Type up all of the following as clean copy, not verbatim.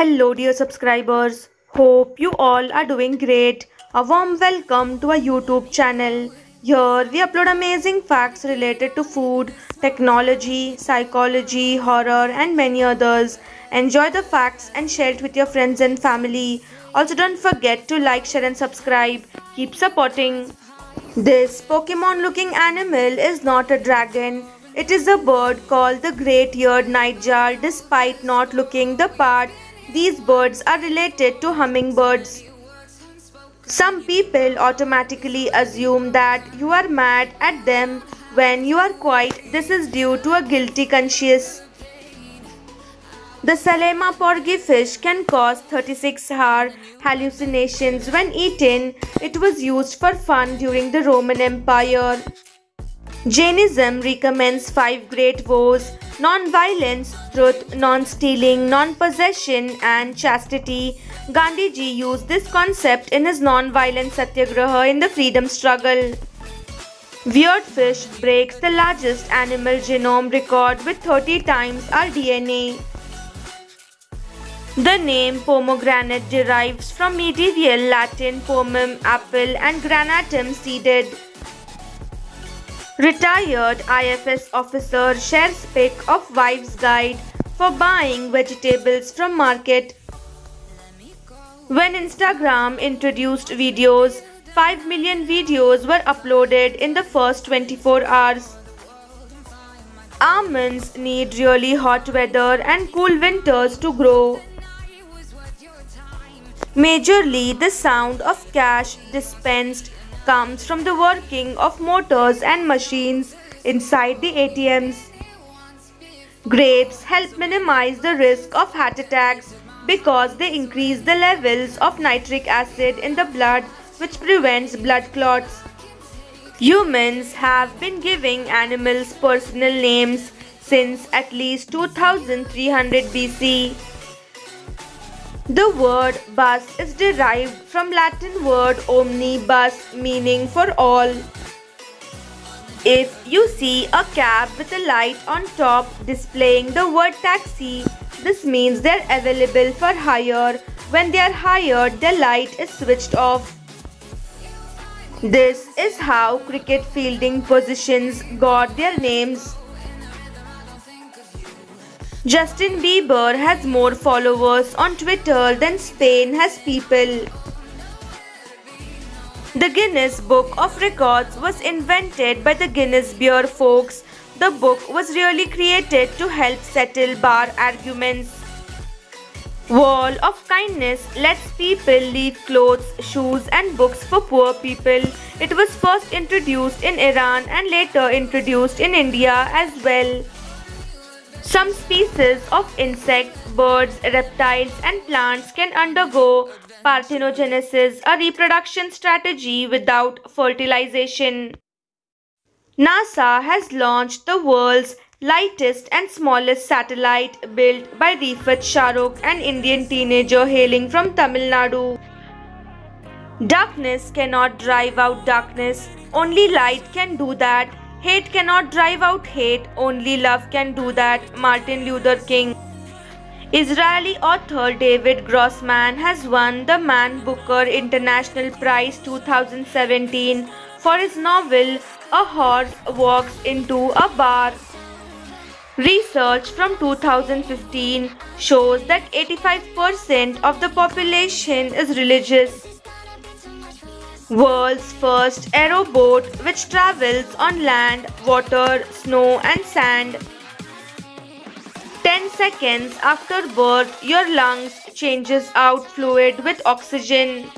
Hello, dear subscribers. Hope you all are doing great. A warm welcome to our YouTube channel. Here we upload amazing facts related to food, technology, psychology, horror, and many others. Enjoy the facts and share it with your friends and family. Also, don't forget to like, share, and subscribe. Keep supporting. This Pokemon looking animal is not a dragon. It is a bird called the great-eared nightjar. Despite not looking the part, these birds are related to hummingbirds. Some people automatically assume that you are mad at them when you are quiet. This is due to a guilty conscience. The Salema porgy fish can cause 36-hour hallucinations when eaten. It was used for fun during the Roman Empire. Jainism recommends 5 great vows: non-violence, truth, non-stealing, non-possession, and chastity. Gandhiji used this concept in his non-violent satyagraha in the freedom struggle. Weird fish breaks the largest animal genome record with 30 times our DNA. The name pomegranate derives from medieval Latin pomum, apple, and granatum, seeded. Retired IFS officer shares pic of wife's guide for buying vegetables from market. When Instagram introduced videos, 5 million videos were uploaded in the first 24 hours. Almonds need really hot weather and cool winters to grow. Majorly, the sound of cash dispensed comes from the working of motors and machines inside the ATMs. Grapes help minimize the risk of heart attacks because they increase the levels of nitric acid in the blood, which prevents blood clots. Humans have been giving animals personal names since at least 2300 BC. The word bus is derived from Latin word omnibus, meaning for all. If you see a cab with a light on top displaying the word taxi, this means they are available for hire. When they are hired, the light is switched off. This is how cricket fielding positions got their names. Justin Bieber has more followers on Twitter than Spain has people. The Guinness Book of Records was invented by the Guinness Beer folks. The book was really created to help settle bar arguments. Wall of Kindness lets people leave clothes, shoes, and books for poor people. It was first introduced in Iran and later introduced in India as well. Some species of insects, birds, reptiles, and plants can undergo parthenogenesis, a reproduction strategy without fertilization. NASA has launched the world's lightest and smallest satellite built by Rifat Shahrukh, an Indian teenager hailing from Tamil Nadu. Darkness cannot drive out darkness, only light can do that. Hate cannot drive out hate, only love can do that. Martin Luther King. Israeli author David Grossman has won the Man Booker International Prize 2017 for his novel A Horse Walks into a Bar. Research from 2015 shows that 85% of the population is religious. World's first aeroboat which travels on land, water, snow and sand. 10 seconds after birth, your lungs changes out fluid with oxygen.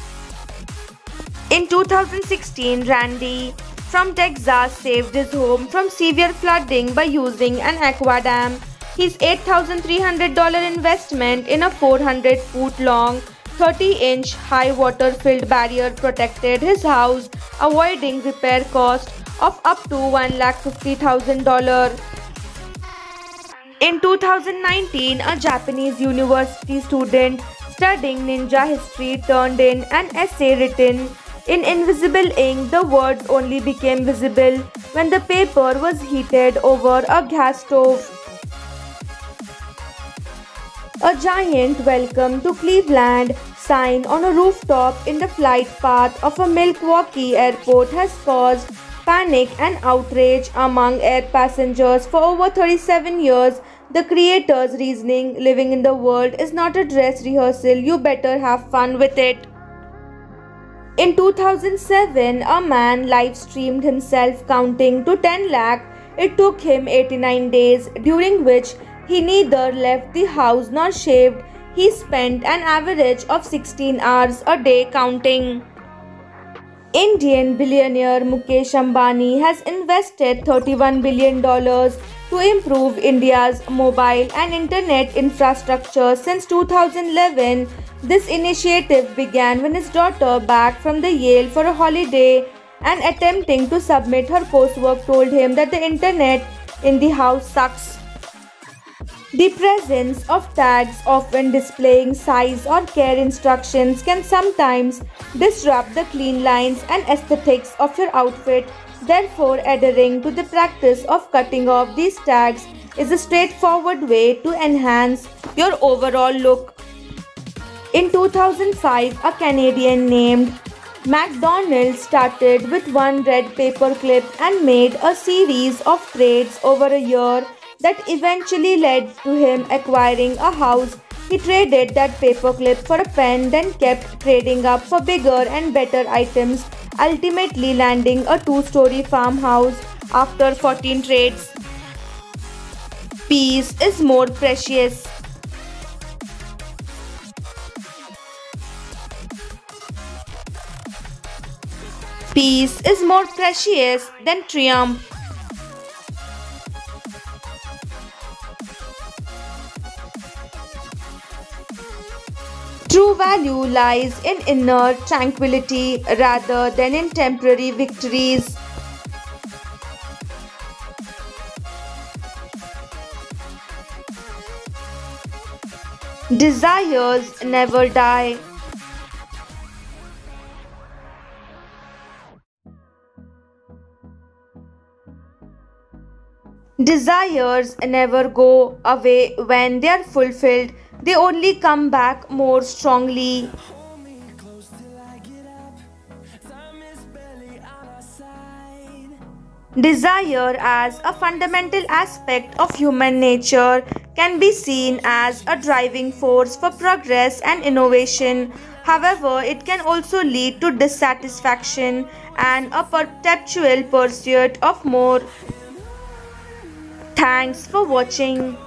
In 2016, Randy from Texas saved his home from severe flooding by using an aqua dam. His $8,300 investment in a 400-foot-long 30-inch high water-filled barrier protected his house, avoiding repair cost of up to $150,000. In 2019, a Japanese university student studying ninja history turned in an essay written in invisible ink. The words only became visible when the paper was heated over a gas stove. A giant welcome to Cleveland sign on a rooftop in the flight path of a Milwaukee airport has caused panic and outrage among air passengers for over 37 years. The creator's reasoning: living in the world is not a dress rehearsal, you better have fun with it. In 2007, a man live streamed himself counting to 10 lakh. It took him 89 days, during which he neither left the house nor shaved. He spent an average of 16 hours a day counting. Indian billionaire Mukesh Ambani has invested $31 billion to improve India's mobile and internet infrastructure since 2011. This initiative began when his daughter, back from the Yale for a holiday and attempting to submit her coursework, told him that the internet in the house sucks. The presence of tags often displaying size or care instructions can sometimes disrupt the clean lines and aesthetics of your outfit. Therefore, adhering to the practice of cutting off these tags is a straightforward way to enhance your overall look. In 2005, a Canadian named McDonald started with one red paper clip and made a series of trades over a year that eventually led to him acquiring a house. He traded that paperclip for a pen, then kept trading up for bigger and better items, ultimately landing a two-story farmhouse after 14 trades. Peace is more precious. Peace is more precious than triumph. True value lies in inner tranquility rather than in temporary victories. Desires never die. Desires never go away when they are fulfilled, they only come back more strongly. Desire, as a fundamental aspect of human nature, can be seen as a driving force for progress and innovation. However, it can also lead to dissatisfaction and a perpetual pursuit of more. Thanks for watching.